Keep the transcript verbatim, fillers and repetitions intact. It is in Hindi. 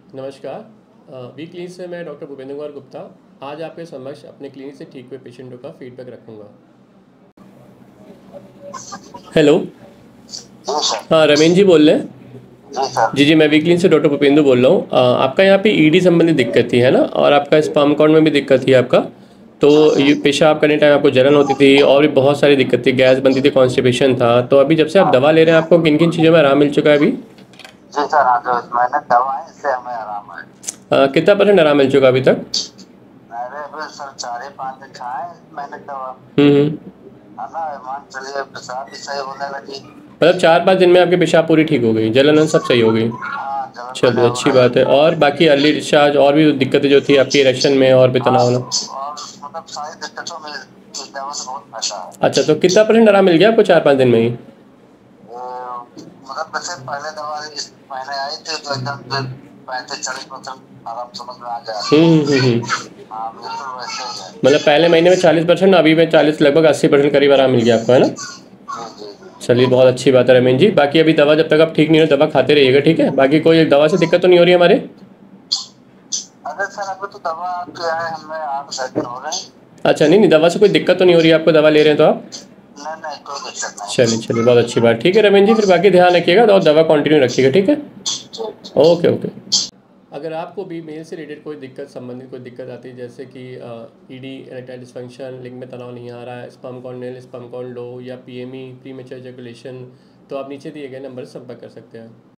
नमस्कार। वी क्लिनिक से मैं डॉक्टर भूपेंद्र कुमार गुप्ता आज आपके समक्ष अपने क्लिनिक से ठीक हुए पेशेंटों का फीडबैक रखूंगा। हेलो। जी सर। हाँ, रमेन जी बोल रहे हैं। जी सर। जी जी मैं वी क्लिनिक से डॉक्टर भूपेंद्र बोल रहा हूँ। अ, आपका यहाँ पे ईडी संबंधी दिक्कत थी, है ना? और आपका स्पर्म काउंट में भी दिक्कत थी आपका। तो जी ये जी। पेशाब करने टाइम आपको जलन होती थी और भी बहुत सारी दिक्कत थी, गैस बनती थी, कॉन्स्टिपेशन था। तो अभी जब से आप दवा ले रहे हैं आपको किन किन चीज़ों में आराम मिल चुका है अभी? जी सर, हाँ जो मैंने दवाएं इससे हमें आराम है। अ, कितना परसेंट आराम मिल चुका अभी तक? मेरे भी सर चार ही पाँच दिन खाए मैंने दवा, हम्म हम्म। है ना। मान चलिए पेशाब भी सही होने लगी। मतलब चार पाँच दिन में आपकी पेशाब पूरी ठीक हो गई, जलन वलन सब सही हो गई? हाँ जलन चलिए वगैरह अच्छी होने बात है। लगी। और बाकी अर्ली डिस्चार्ज और भी दिक्कतें जो थी आपकी इरेक्शन में और भी हाँ तनाव ना? और मतलब सारी दिक्कतों में इस दवा से बहुत फायदा है। अच्छा, तो कितना परसेंट आराम मिल गया आपको चार पाँच दिन में ही? वो मतलब वैसे पहले दवा इस महीने आई थी तो एकदम पैंतीस चालीस परसेंट आराम समझ में आ गया था। हम्म हम्म हम्म हम्म। हाँ बिल्कुल वैसे ही है। मतलब पहले महीने में चालीस परसेंट, अभी में चालीस, लगभग अस्सी परसेंट करीब आराम मिल गया आपको, है ना? जी जी जी। चलिए बहुत अच्छी बात है रमेन जी। बाकी अभी दवा जब तक आप ठीक नहीं हो दवा खाते रहिएगा, ठीक है? बाकी कोई दवा से दिक्कत तो नहीं हो रही हमारे? अरे सर अभी तो दवा क्या है, हमें आठ दस दिन हो रहे हैं। अच्छा, नहीं नहीं, दवा से कोई दिक्कत तो नहीं हो रही है आपको, दवा ले रहे हैं तो आप? नहीं नहीं कोई दिक्कत नहीं। चलिए चलिए बहुत अच्छी बात। ठीक है रमेन जी, फिर बाकी ध्यान रखिएगा और दवा कंटिन्यू रखिएगा, ठीक है? ठीक। Okay okay. अगर आपको भी मेल से रिलेटेड कोई दिक्कत संबंधित कोई दिक्कत आती है, जैसे कि ईडी इरेक्टाइल डिस्फंक्शन, लिंग में तनाव नहीं आ रहा है, sperm count nil, sperm count low, या पीएमई प्री मेच्योर एजुकेशन, तो आप नीचे दिए गए नंबर से संपर्क कर सकते हैं।